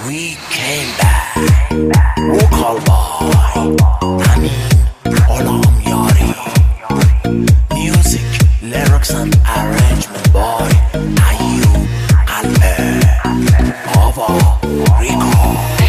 We came back. Vocal boy Amin Olam Yari. Music, lyrics and arrangement boy Ayub Alpe Baba Rico.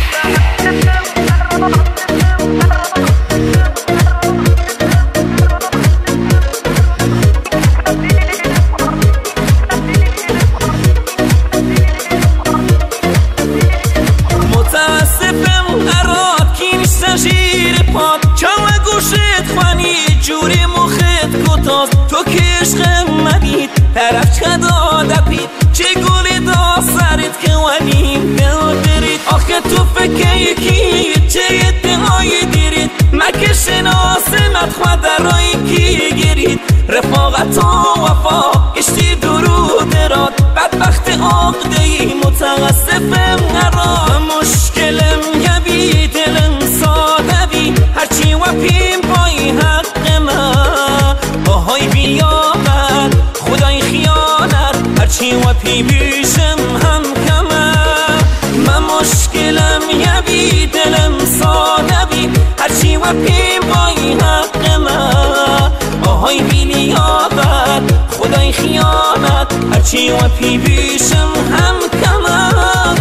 شیر پاد کم گوشت خوانی جوری مخت کتاز تو که عشق منید طرف چدا دپید چه گولی دا سرت که ولیم دل برید آخه تو فکر یکی چه ادعای دیرید مکه شناسمت خود درایی کی گیرید رفاقت و وفا اشتی درود راد بدبخت عقدهی متاسفم نراد مشکلم یبی دلم سادوی هرچی وپیم پای حق من آهای بیامد خدای خیانت هرچی وپی بیشم هم کمه من مشکلم یبی دلم سادوی هرچی وپیم پای حق من آهای بیامد خدای خیانت هرچی وپی بیشم هم کمه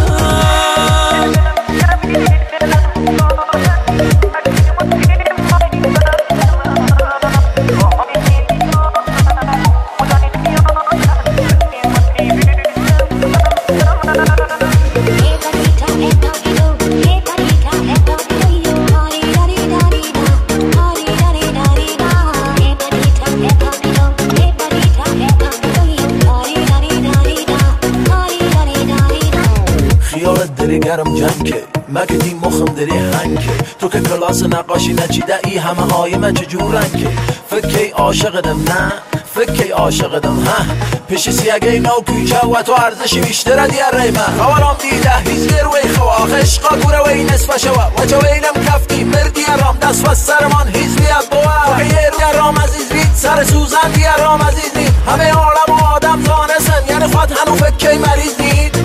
خیالت داری گرم جنگه مگه دی مخم داری هنگه تو که کلاس نقاشی نچیده ای همه آیمه چجور رنگه فکر عاشقدم نه فکر عاشقدم ها پیش سیاگه نو کوچه و تو ارزشی بیشتر دیاره من خوالام دیده هیزگر وی خواه عشقا گوره وی نصفه شوه و چه وینم کفتی مردی رام دست و سرمان هیز بیاد بوه تو که یه رام عزیز بید سر سوزن دیه رام عزیز نید همه عالم و آدم زانسن یعنی خود هنو فکر مریض نید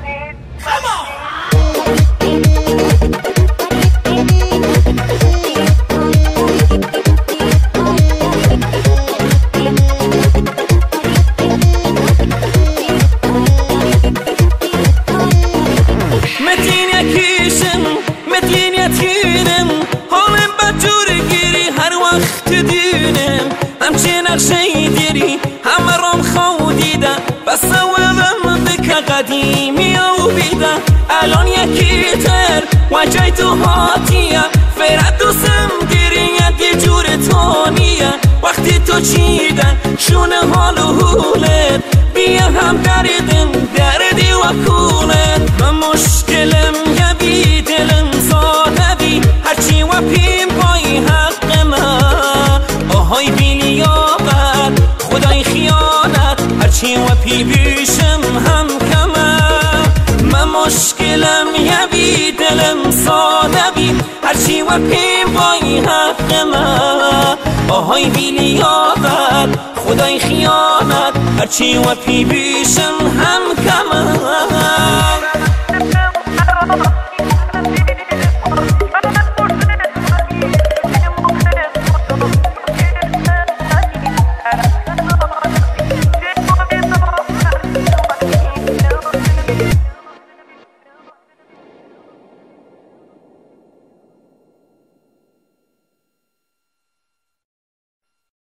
همچه نقشه دیری همه رام خودیده بس سوالم بکه قدیمی و بیده الان یکی تر وجه تو هاتیه فرد دوستم دیری یه جور تانیه وقتی تو چیدن شونه حال و حولت بیا هم دردی و کولت من مشکلم یبی دلم زادوی هرچی و پیم پای حق من آهای بیلیاقت خدای خیانت هرچی و پی بیشم هم کمه من مشکلم یبی دلم سادوی هرچی و پیم پای حق من آهای بیلیاقت خدای خیانت هرچی و پی بیشم هم کمه